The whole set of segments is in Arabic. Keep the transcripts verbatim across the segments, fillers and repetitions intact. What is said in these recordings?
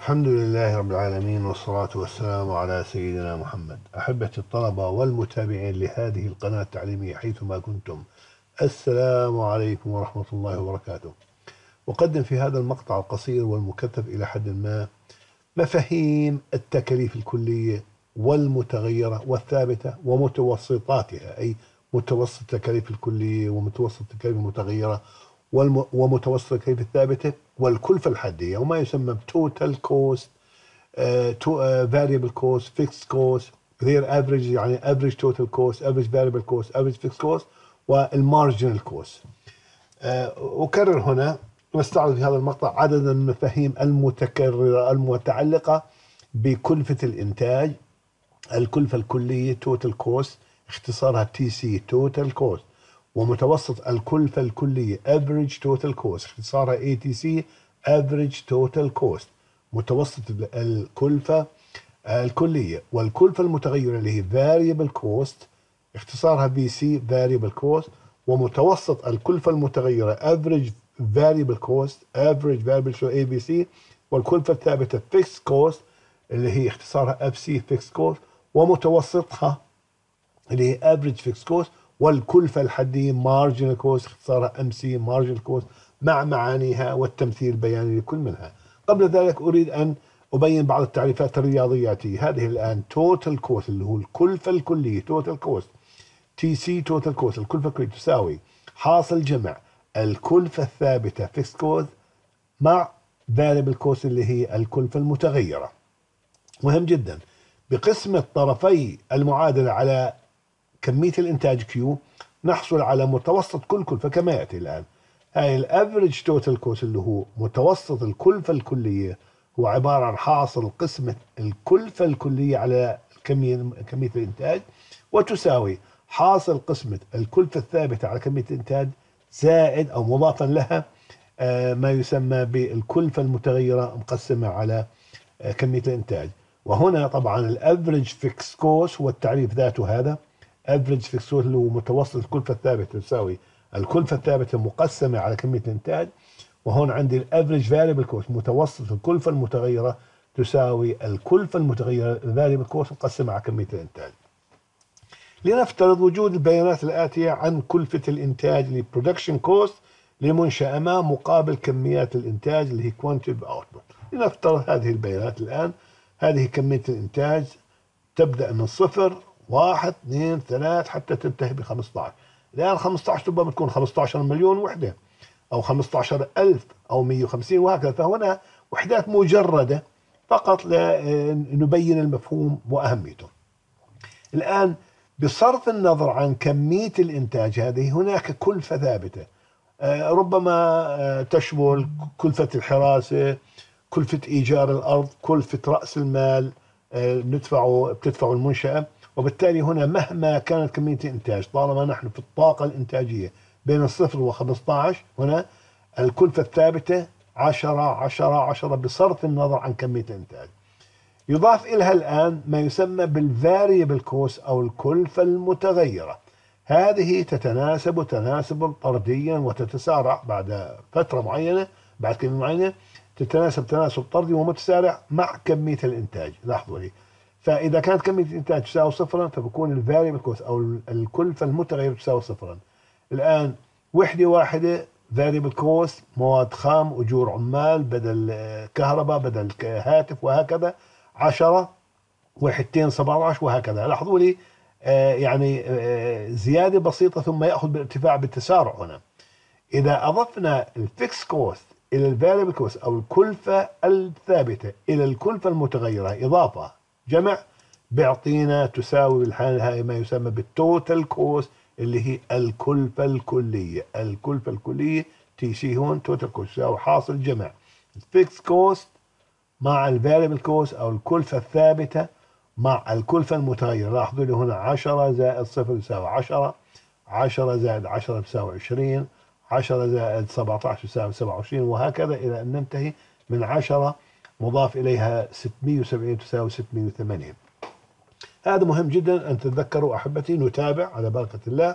الحمد لله رب العالمين، والصلاة والسلام على سيدنا محمد. أحبتي الطلبة والمتابعين لهذه القناة التعليمية حيثما كنتم، السلام عليكم ورحمة الله وبركاته. أقدم في هذا المقطع القصير والمكثف إلى حد ما مفاهيم التكاليف الكلية والمتغيرة والثابتة ومتوسطاتها، أي متوسط التكاليف الكلية ومتوسط التكاليف المتغيرة ومتوسط التكاليف الثابتة والكلفة الحدية، وما يسمى توتال كوست، فاريبل كوست، فيكس كوست، غير افريج يعني افريج توتال كوست، افريج فاريبل كوست، افريج فيكس كوست، والمارجنال كوست. أكرر هنا واستعرض في هذا المقطع عددا من المفاهيم المتكررة المتعلقة بكلفة الإنتاج. الكلفة الكلية توتال كوست، اختصارها تي سي توتال كوست، ومتوسط الكلفة الكلية average total cost، اختصارها اي تي سي average total cost، متوسط الكلفة الكلية. والكلفة المتغيرة اللي هي variable cost، اختصارها في سي variable cost، ومتوسط الكلفة المتغيرة average variable cost average variable show اي بي سي، والكلفة الثابتة fixed cost اللي هي اختصارها اف سي fixed cost، ومتوسطها اللي هي average fixed cost، والكلفة الحدية marginal cost اختصارها ام سي marginal cost، مع معانيها والتمثيل البياني لكل منها. قبل ذلك أريد أن أبين بعض التعريفات الرياضياتية. هذه الآن total cost اللي هو الكلفة الكلية total cost، تي سي total cost الكلفة الكلية تساوي حاصل جمع الكلفة الثابتة fixed cost مع variable cost اللي هي الكلفة المتغيرة. مهم جدا بقسمة طرفي المعادلة على كمية الإنتاج كيو نحصل على متوسط كل كلفة كما يأتي الآن. هاي الافريج توتال كوست اللي هو متوسط الكلفة الكلية، هو عبارة عن حاصل قسمة الكلفة الكلية على كمية كمية الإنتاج، وتساوي حاصل قسمة الكلفة الثابتة على كمية الإنتاج زائد أو مضافا لها آه ما يسمى بالكلفة المتغيرة مقسمة على آه كمية الإنتاج. وهنا طبعا الافريج فيكس كوست هو التعريف ذاته، هذا افريج فيكس كوست اللي هو متوسط الكلفة الثابتة تساوي الكلفة الثابتة مقسمة على كمية الإنتاج. وهون عندي الافريج فاريبل كوست متوسط الكلفة المتغيرة تساوي الكلفة المتغيرة الفاريبل كوست مقسمة على كمية الإنتاج. لنفترض وجود البيانات الآتية عن كلفة الإنتاج للبرودكشن كوست لمنشأة ما مقابل كميات الإنتاج اللي هي كوانتيتيف اوتبوت. لنفترض هذه البيانات الآن. هذه كمية الإنتاج تبدأ من صفر واحد اثنين ثلاث حتى تنتهي ب خمسة عشر. الآن خمسة عشر تبقى بتكون خمسة عشر مليون وحدة أو خمسة عشر ألف أو مئة وخمسين وهكذا. فهنا وحدات مجردة فقط لنبين المفهوم وأهميته. الآن بصرف النظر عن كمية الإنتاج هذه هناك كلفة ثابتة، ربما تشمل كلفة الحراسة، كلفة إيجار الأرض، كلفة رأس المال ندفعه بتدفعه المنشأة. وبالتالي هنا مهما كانت كمية الإنتاج طالما نحن في الطاقة الإنتاجية بين الصفر وخمسة عشر، هنا الكلفة الثابتة عشرة عشرة عشرة بصرف النظر عن كمية الإنتاج. يضاف إليها الآن ما يسمى بالفاريبل كوست أو الكلفة المتغيرة. هذه تتناسب تناسبا طرديا وتتسارع بعد فترة معينة، بعد كلمة معينة تتناسب تناسب طردي ومتسارع مع كمية الإنتاج. لاحظوا لي، فإذا كانت كمية الإنتاج تساوي صفرا فبكون الفاريبل كوست أو الكلفة المتغيرة تساوي صفرا. الآن وحدة واحدة فاريبل كوست مواد خام، أجور عمال، بدل كهرباء، بدل هاتف، وهكذا عشرة، وحدتين سبعة عشر وهكذا. لاحظوا لي آه يعني آه زيادة بسيطة ثم يأخذ بالارتفاع بالتسارع. هنا إذا أضفنا الفيكس كوست إلى الفاريبل كوست أو الكلفة الثابتة إلى الكلفة المتغيرة إضافة جمع بيعطينا تساوي بالحالة هاي ما يسمى بالتوتال كوست اللي هي الكلفة الكلية. الكلفة الكلية تي سي هون توتال كوست تساوي حاصل جمع الفيكس كوست مع الفاريبل كوست أو الكلفة الثابتة مع الكلفة المتغيرة. لاحظوا لي هنا عشرة زائد صفر يساوي عشرة، عشرة زائد عشرة تساوي عشرين، عشرة زائد سبعة عشر يساوي سبعة وعشرين، وهكذا إلى أن ننتهي من عشرة مضاف إليها ستمئة وسبعين تساوي ستمئة وثمانين. هذا مهم جدا أن تتذكروا أحبتي. نتابع على بركة الله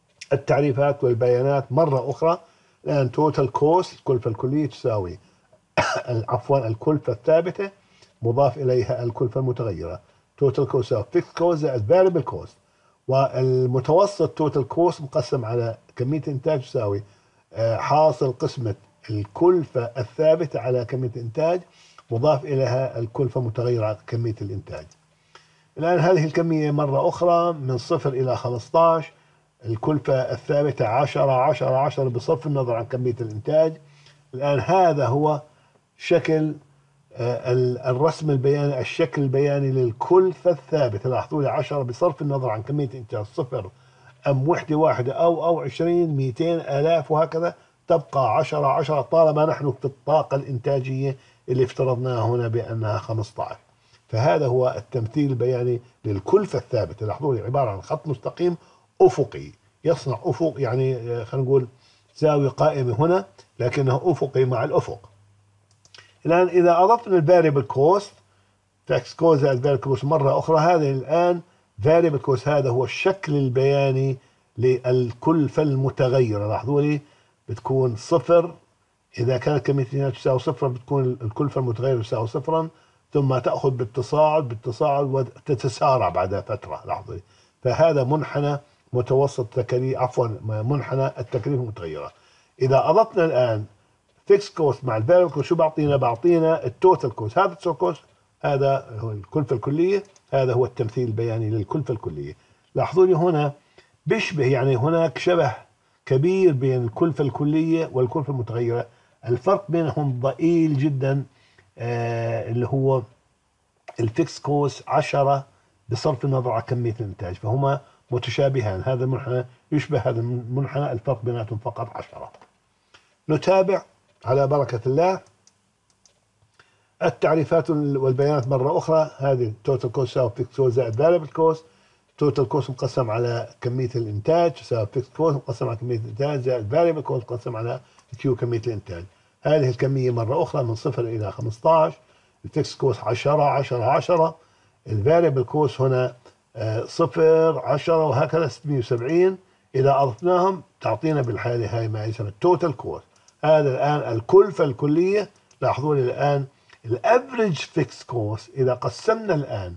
التعريفات والبيانات مرة أخرى. الآن توتال كوست الكلفة الكلية تساوي عفوا الكلفة الثابتة مضاف إليها الكلفة المتغيرة. توتال كوست أو فيكس كوست زائد فاريبل كوست. والمتوسط توتال كوست مقسم على كمية إنتاج تساوي حاصل قسمة الكلفة الثابتة على كمية الإنتاج مضاف إليها الكلفة متغيرة على كمية الإنتاج. الآن هذه الكمية مرة أخرى من صفر إلى خمسة عشر، الكلفة الثابتة عشرة عشرة عشرة بصرف النظر عن كمية الإنتاج. الآن هذا هو شكل الرسم البياني، الشكل البياني للكلفة الثابتة. لاحظوا لي عشرة بصرف النظر عن كمية إنتاج، صفر أم وحدة واحدة أو أو عشرين مئتين آلاف وهكذا، تبقى عشرة عشرة طالما نحن في الطاقة الإنتاجية اللي افترضناها هنا بأنها خمسة عشر. فهذا هو التمثيل البياني للكلفة الثابتة. لاحظوا لي عبارة عن خط مستقيم أفقي يصنع أفق، يعني خلينا نقول زاوية قائمة هنا لكنه أفقي مع الأفق. الآن إذا أضفنا الفاريبل كوست فيكس كوست زائد فاريبل كوست مرة أخرى، هذا الآن فاريبل كوست هذا هو الشكل البياني للكلفة المتغيرة. لاحظوا لي بتكون صفر إذا كانت كمية الإنتاج تساوي صفر، بتكون الكلفة المتغيرة تساوي صفرا، ثم تأخذ بالتصاعد بالتصاعد وتتسارع بعد فترة. لاحظوا لي، فهذا منحنى متوسط تكاليف، عفوا منحنى التكاليف المتغيرة. إذا أضفنا الآن فيكس كوست مع الفاريبل كوست شو بعطينا؟ بعطينا التوتال كوست. هذا التوتال كوست هذا هو الكلفة الكلية، هذا هو التمثيل البياني للكلفة الكلية. لاحظوا لي هنا بيشبه، يعني هناك شبه كبير بين الكلفة الكلية والكلفة المتغيرة. الفرق بينهم ضئيل جدا، آه اللي هو الفيكس كوست عشرة بصرف النظر عن كمية الإنتاج، فهما متشابهان. هذا المنحنى يشبه هذا المنحنى، الفرق بيناتهم فقط عشرة. نتابع على بركة الله التعريفات والبيانات مرة أخرى. هذه توتال كوست تساوي فيكس كوست زائد فاريبل كوست. توتال كوست مقسم على كمية الإنتاج تساوي فيكس كوست مقسم على كمية الإنتاج زائد فاريبل كوست مقسم على كيو كمية الإنتاج. هذه الكمية مرة أخرى من صفر إلى خمسة عشر. الفيكس كوست عشرة عشرة عشرة. الفاريبل كوست هنا صفر عشرة وهكذا ستمئة وسبعين. إذا أضفناهم تعطينا بالحالة هاي ما يسمى التوتال كوست. هذا الآن الكلفة الكلية. لاحظوا لي الآن الافريج فيكس كوست إذا قسمنا الآن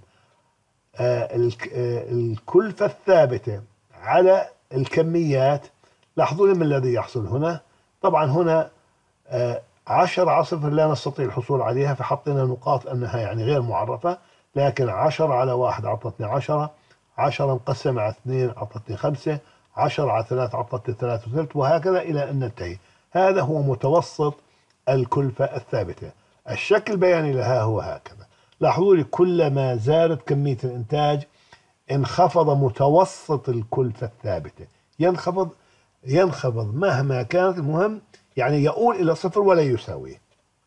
الكلفة الثابتة على الكميات، لاحظوا لي ما الذي يحصل هنا. طبعا هنا عشرة على صفر لا نستطيع الحصول عليها، فحطينا نقاط أنها يعني غير معرفة، لكن عشرة على واحد أعطتني عشرة، عشرة مقسمة على اثنين أعطتني خمسة، عشرة على ثلاثة أعطتني ثلاثة وثلث، وهكذا إلى أن ننتهي. هذا هو متوسط الكلفة الثابتة. الشكل البياني لها هو هكذا. لاحظوا لي كلما زادت كمية الإنتاج انخفض متوسط الكلفة الثابتة، ينخفض ينخفض مهما كانت، المهم يعني يؤول إلى صفر ولا يساويه.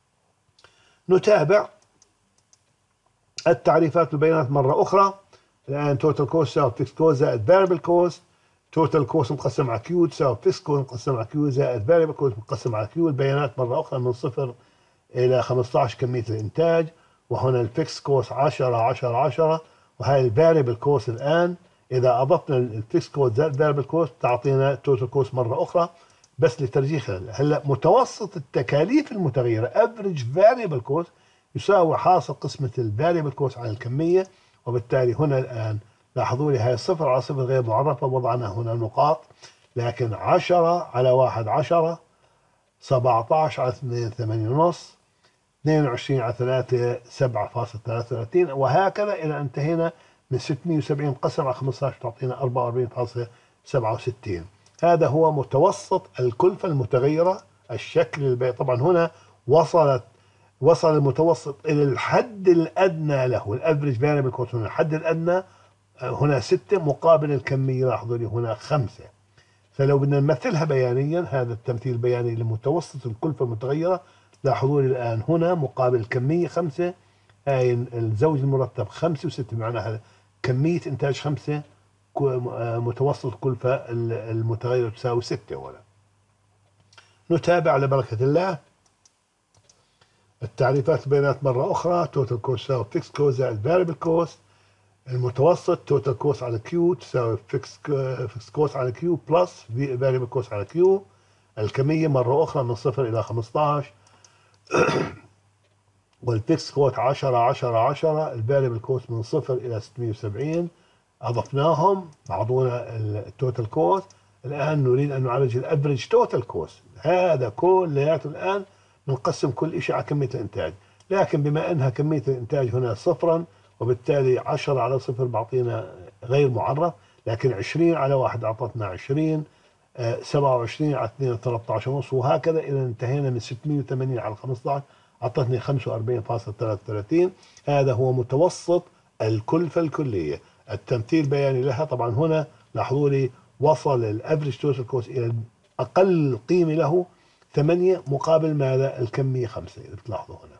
نتابع التعريفات والبيانات مرة أخرى. الآن توتال كوست تساوي فيكس كوست زائد فاريبل كوست. توتال كوست مقسم على كيو تساوي فيكس كوست مقسم على كيو زائد فاريبل كوست مقسم على كيو. البيانات مرة أخرى من صفر إلى خمسة عشر كمية الإنتاج، وهنا الفيكس كوست عشرة عشرة عشرة، وهي الفاريبل كوست. الآن إذا أضفنا الفيكس كوست زائد الفاريبل كوست تعطينا توتال كوست مرة أخرى. بس لترجيح هلا متوسط التكاليف المتغيرة افريج فاريبل كوست يساوي حاصل قسمة الفاريبل كوست على الكمية، وبالتالي هنا الآن لاحظوا لي هاي صفر على صفر غير معرفة، وضعنا هنا نقاط، لكن عشرة على واحد عشرة، سبعة عشر على اثنين ثمانية ونص، اثنين وعشرين على ثلاثة سبعة فاصلة ثلاثة وثلاثين، وهكذا إلى انتهينا من ستمئة وسبعين قسم على خمسة عشر تعطينا أربعة وأربعين فاصلة سبعة وستين. هذا هو متوسط الكلفة المتغيرة. الشكل البياني طبعا هنا وصلت وصل المتوسط إلى الحد الأدنى له، الافريج فاريبل كوست هنا الحد الأدنى هنا ستة مقابل الكمية لاحظوا لي هنا خمسة. فلو بدنا نمثلها بيانيا، هذا التمثيل البياني لمتوسط الكلفة المتغيرة. لاحظوا لي الآن هنا مقابل الكمية خمسة، هاي الزوج المرتب خمسة وستة، معناها كمية إنتاج خمسة، متوسط الكلفة المتغيرة تساوي ستة. هنا نتابع على بركة الله التعريفات البيانات مرة أخرى. توتال كوست تساوي فيكس كوست زائد فاريبل كوست. المتوسط توتال كوست على كيو تساوي فيكس فيكس كوست على كيو بلس فاريبل كوست على كيو. الكمية مرة أخرى من صفر إلى خمسة عشر. والفيكس كوست عشرة عشرة عشرة، الفاريبل كوست من صفر إلى ستمئة وسبعين أضفناهم أعطونا التوتال كوست. الآن نريد أن نعالج الأفريج توتال كوست، هذا كلياته الآن بنقسم كل شيء على كمية الإنتاج، لكن بما أنها كمية الإنتاج هنا صفرا وبالتالي عشرة على صفر بعطينا غير معرف، لكن عشرين على واحد أعطتنا عشرين، آه سبعة وعشرين على اثنين ثلاثة عشر ونص، وهكذا إذا انتهينا من ستمئة وثمانين على خمسة عشر أعطتني خمسة وأربعين فاصلة ثلاثة وثلاثين. هذا هو متوسط الكلفة الكلية. التمثيل بياني لها طبعا هنا لاحظوا لي وصل الافريج توتال كوست الى اقل قيمه له ثمانية مقابل ماذا؟ الكميه خمسة، اذا بتلاحظوا هنا.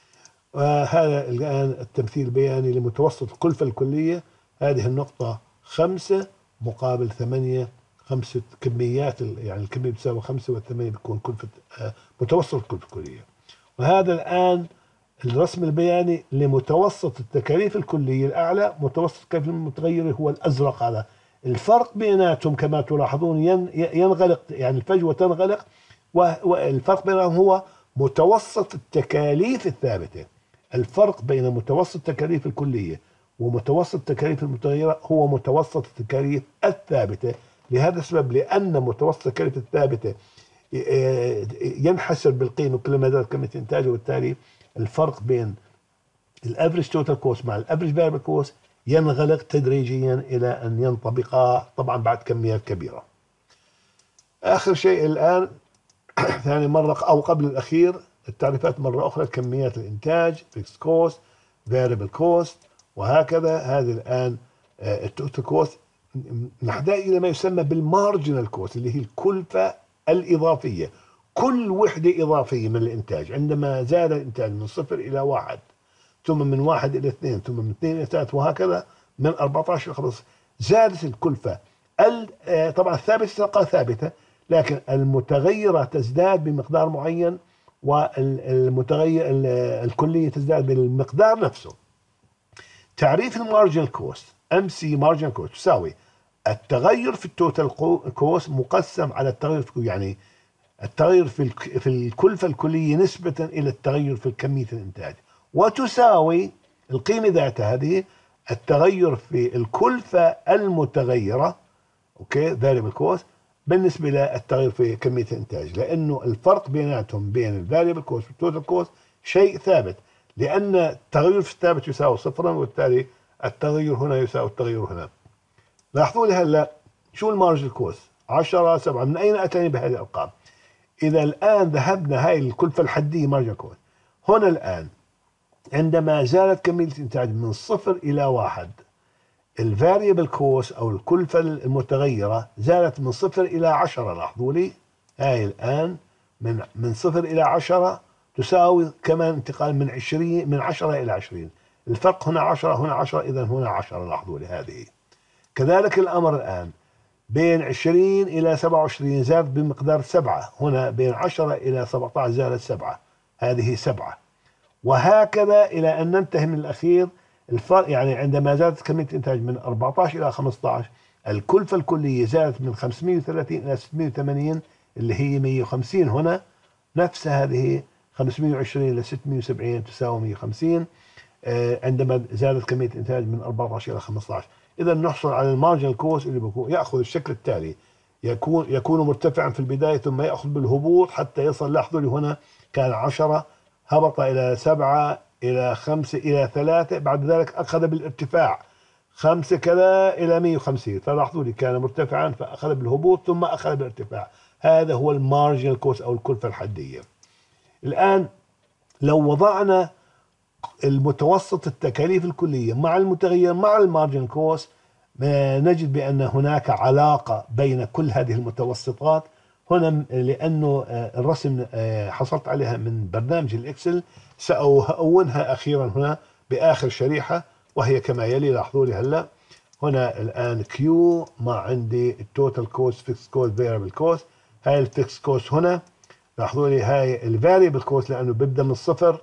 وهذا الان التمثيل البياني لمتوسط الكلفه الكليه، هذه النقطه خمسة مقابل ثمانية، خمسه كميات يعني الكميه بتساوي خمسة والثمانيه بتكون كلفه آه متوسط الكلفه الكليه. وهذا الان الرسم البياني لمتوسط التكاليف الكلية الأعلى. متوسط التكاليف المتغيرة هو الأزرق، هذا الفرق بيناتهم كما تلاحظون ينغلق، يعني الفجوة تنغلق، والفرق بينهم هو متوسط التكاليف الثابتة. الفرق بين متوسط التكاليف الكلية ومتوسط التكاليف المتغيرة هو متوسط التكاليف الثابتة. لهذا السبب، لأن متوسط التكاليف الثابتة ينحسر بالقيمة كلما زادت كمية إنتاجه، وبالتالي الفرق بين الافريج توتال كوست مع الافريج فاريبل كوست ينغلق تدريجيا الى ان ينطبقا طبعا بعد كميات كبيره. اخر شيء الان ثاني مره او قبل الاخير التعريفات مره اخرى: كميات الانتاج، فيكس كوست، فاريبل كوست، وهكذا. هذه الان التوتال كوست نحتاج الى ما يسمى بالمارجنال كوست، اللي هي الكلفه الاضافيه. كل وحدة إضافية من الإنتاج عندما زاد الإنتاج من صفر إلى واحد، ثم من واحد إلى اثنين، ثم من اثنين إلى ثلاثة، وهكذا من أربعة عشر إلى خمسة عشر، زادت الكلفة. طبعا الثابتة تبقى ثابتة، لكن المتغيرة تزداد بمقدار معين، والمتغير الكلية تزداد بالمقدار نفسه. تعريف المارجنال كوست، ام سي مارجنال كوست، تساوي التغير في التوتال كوست مقسم على التغير في يعني التغير في في الكلفة الكلية نسبة إلى التغير في كمية الإنتاج، وتساوي القيمة ذاتها هذه التغير في الكلفة المتغيرة، أوكي variable cost، بالنسبة للتغير في كمية الإنتاج، لأنه الفرق بيناتهم بين الفاريبل كوست والتوتال كوست شيء ثابت، لأن التغير في الثابت يساوي صفرا، وبالتالي التغير هنا يساوي التغير هنا. لاحظوا لي هلا شو المارجن كوست عشرة سبعة، من أين أتاني بهذه الأرقام؟ إذا الآن ذهبنا هاي الكلفة الحدية مارجن كوست، هنا الآن عندما زادت كمية الإنتاج من صفر إلى واحد، الفاريبل كوست أو الكلفة المتغيرة زادت من صفر إلى عشرة. لاحظوا لي هاي الآن من من صفر إلى عشرة تساوي كمان انتقال من عشرين من عشرة إلى عشرين. الفرق هنا عشرة هنا عشرة، إذا هنا عشرة. لاحظوا لي هذه. كذلك الأمر الآن بين عشرين إلى سبعة وعشرين زاد بمقدار سبعة، هنا بين عشرة إلى سبعة عشر زادت سبعة، هذه سبعة، وهكذا إلى أن ننتهي من الأخير. الفرق يعني عندما زادت كمية الإنتاج من أربعة عشر إلى خمسة عشر، الكلفة الكلية زادت من خمسمئة وثلاثين إلى ستمئة وثمانين، اللي هي مئة وخمسين. هنا نفس هذه خمسمئة وعشرين إلى ستمئة وسبعين تساوي مئة وخمسين عندما زادت كمية الإنتاج من أربعة عشر إلى خمسة عشر. إذا نحصل على المارجنال كوست اللي بيكون يأخذ الشكل التالي: يكون يكون مرتفعا في البداية ثم يأخذ بالهبوط حتى يصل. لاحظوا لي هنا كان عشرة، هبط إلى سبعة إلى خمسة إلى ثلاثة، بعد ذلك أخذ بالارتفاع خمسة كذا إلى مئة وخمسين، فلاحظوا لي كان مرتفعا فأخذ بالهبوط ثم أخذ بالارتفاع. هذا هو المارجنال كوست أو الكلفة الحدية. الآن لو وضعنا المتوسط التكاليف الكلية مع المتغير مع المارجن كوست، نجد بأن هناك علاقة بين كل هذه المتوسطات. هنا لأنه الرسم حصلت عليها من برنامج الإكسل، سأونها أخيرا هنا بآخر شريحة، وهي كما يلي. لاحظوا لي هلا هنا الآن كيو مع عندي التوتال كوست، فيكس كوست، فاريبل كوست. هاي الفيكس كوست هنا، لاحظوا لي هاي الفاريبل كوست لأنه بيبدأ من الصفر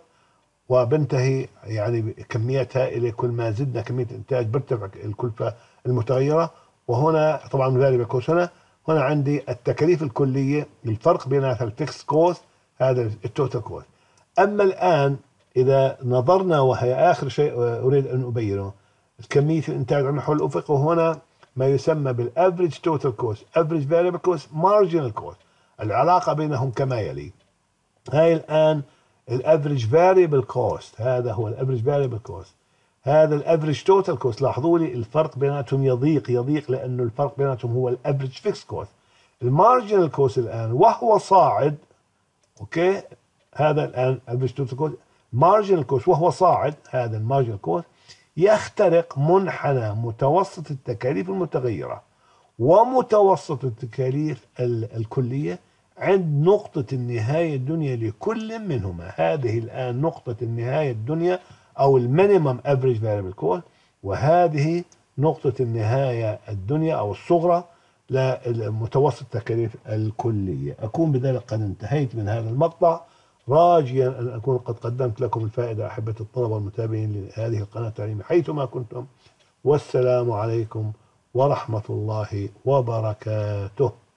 وبنتهي يعني كميتها إلى كل ما زدنا كمية إنتاج برتفع الكلفة المتغيرة. وهنا طبعا فاريبل كوست، هنا هنا عندي التكاليف الكلية، الفرق بينها الفيكس كوست، هذا التوتال كوست. أما الآن إذا نظرنا، وهي آخر شيء أريد أن أبينه، كمية الإنتاج على النحو الأفقي، وهنا ما يسمى بالأفريج توتال كوست، أفريج فاريبل كوست، مارجنال كوست. العلاقة بينهم كما يلي. هاي الآن الأفريج فاريبل كوست، هذا هو الأفريج فاريبل كوست، هذا الأفريج توتال كوست. لاحظوا لي الفرق بيناتهم يضيق يضيق لأنه الفرق بيناتهم هو الأفريج فيكس كوست. المارجنال كوست الآن وهو صاعد، أوكي، هذا الآن أفريج توتال كوست، مارجنال كوست وهو صاعد، هذا المارجنال كوست يخترق منحنى متوسط التكاليف المتغيرة ومتوسط التكاليف الكلية عند نقطة النهاية الدنيا لكل منهما. هذه الآن نقطة النهاية الدنيا أو المينيمم افريج فاريبل كوست، وهذه نقطة النهاية الدنيا أو الصغرى لمتوسط التكاليف الكلية. أكون بذلك قد انتهيت من هذا المقطع، راجيا أن أكون قد قدمت لكم الفائدة أحبة الطلبة والمتابعين لهذه القناة التعليمية حيثما كنتم، والسلام عليكم ورحمة الله وبركاته.